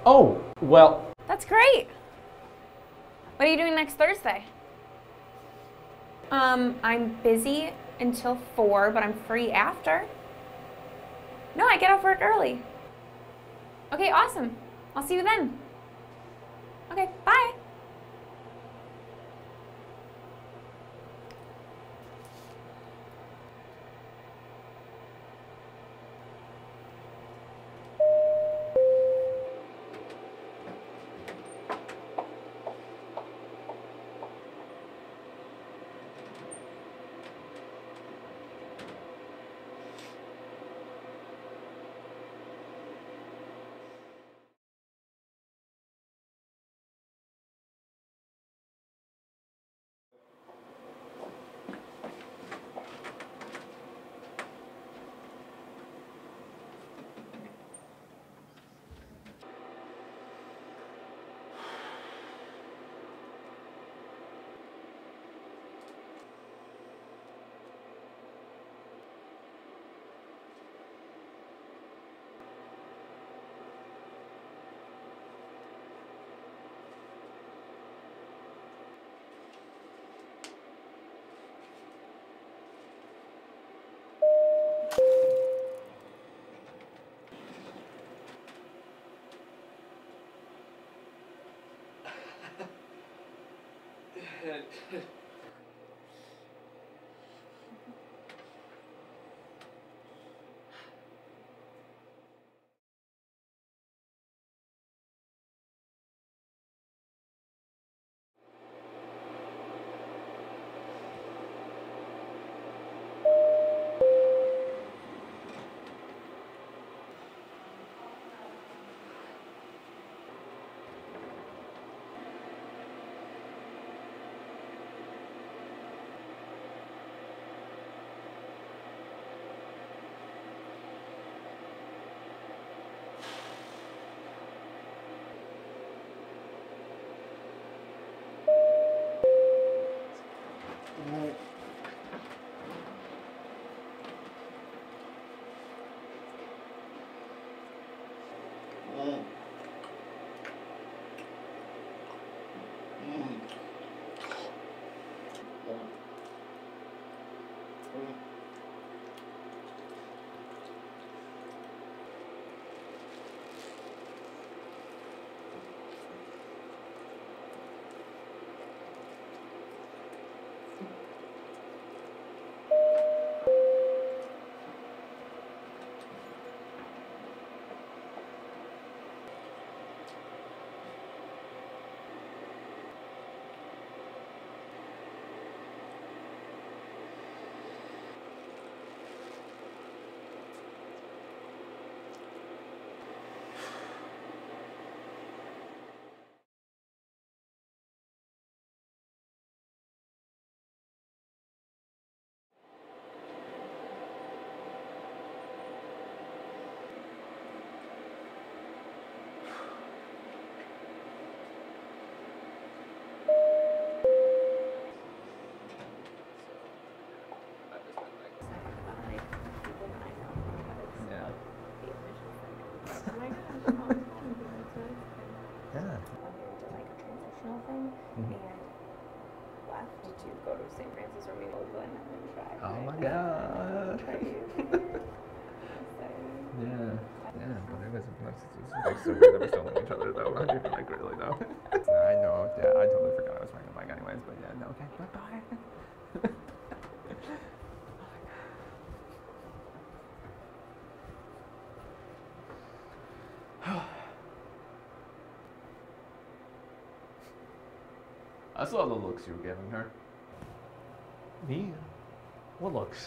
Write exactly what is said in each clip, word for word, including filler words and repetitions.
Oh, well, That's great. What are you doing next Thursday? Um, I'm busy until four, but I'm free after. No, I get off work early. Okay, awesome. I'll see you then. Okay, bye. yeah. Like a transitional thing, Mhm. and left to go to Saint Francis or maybe Oakland and then try. Oh my god. Yeah. Yeah, but it was, it was like so weird that we're still knowing each other though. I didn't like really though. I know, yeah, I totally forgot I was riding a bike anyways, but yeah, no, okay, bye bye. I saw the looks you were giving her. Me? What looks?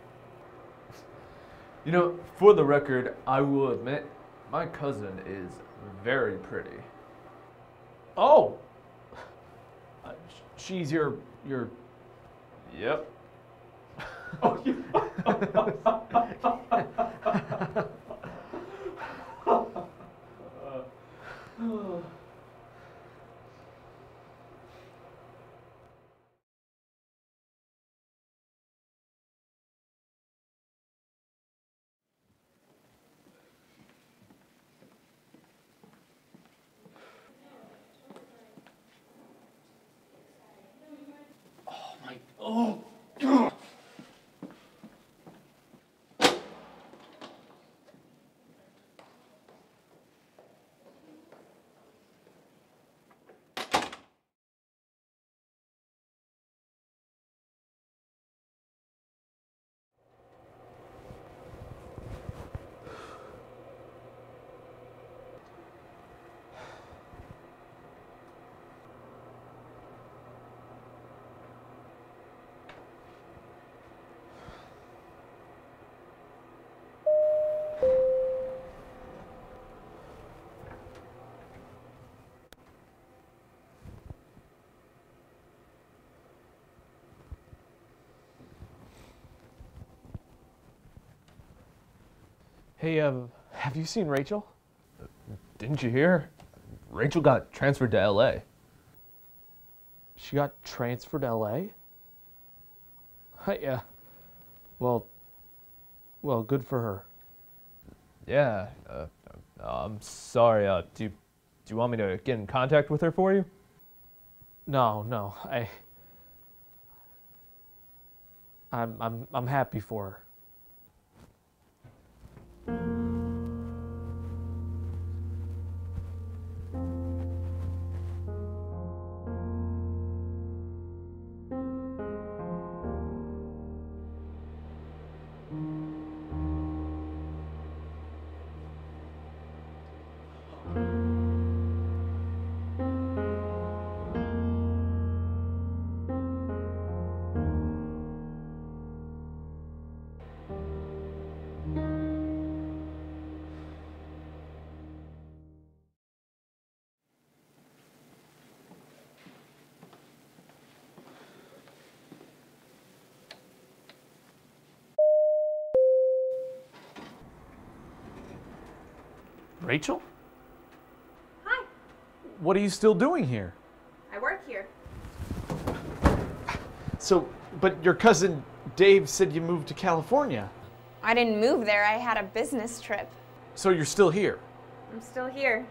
You know, for the record, I will admit, my cousin is very pretty. Oh! Uh, sh- she's your, your... Yep. Oh, you... Hey, uh, have you seen Rachel? Didn't you hear? Rachel got transferred to L A. She got transferred to L A? Yeah. Well, well, good for her. Yeah. Uh, I'm sorry. Uh, do you, do you want me to get in contact with her for you? No, no, I. I'm, I'm, I'm happy for her. Rachel? Hi. What are you still doing here? I work here. So, but your cousin Dave said you moved to California. I didn't move there. I had a business trip. So you're still here? I'm still here.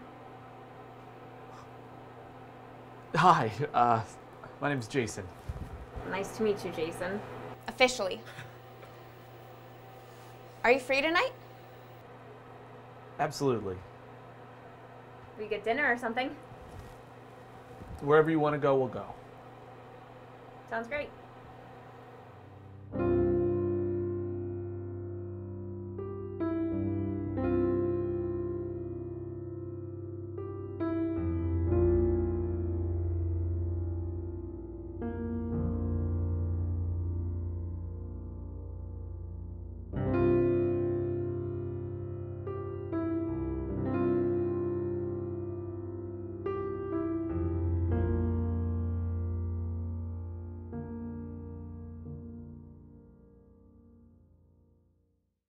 Hi, uh, my name's Jason. Nice to meet you, Jason. Officially. Are you free tonight? Absolutely. We get dinner or something? Wherever you want to go, we'll go. Sounds great.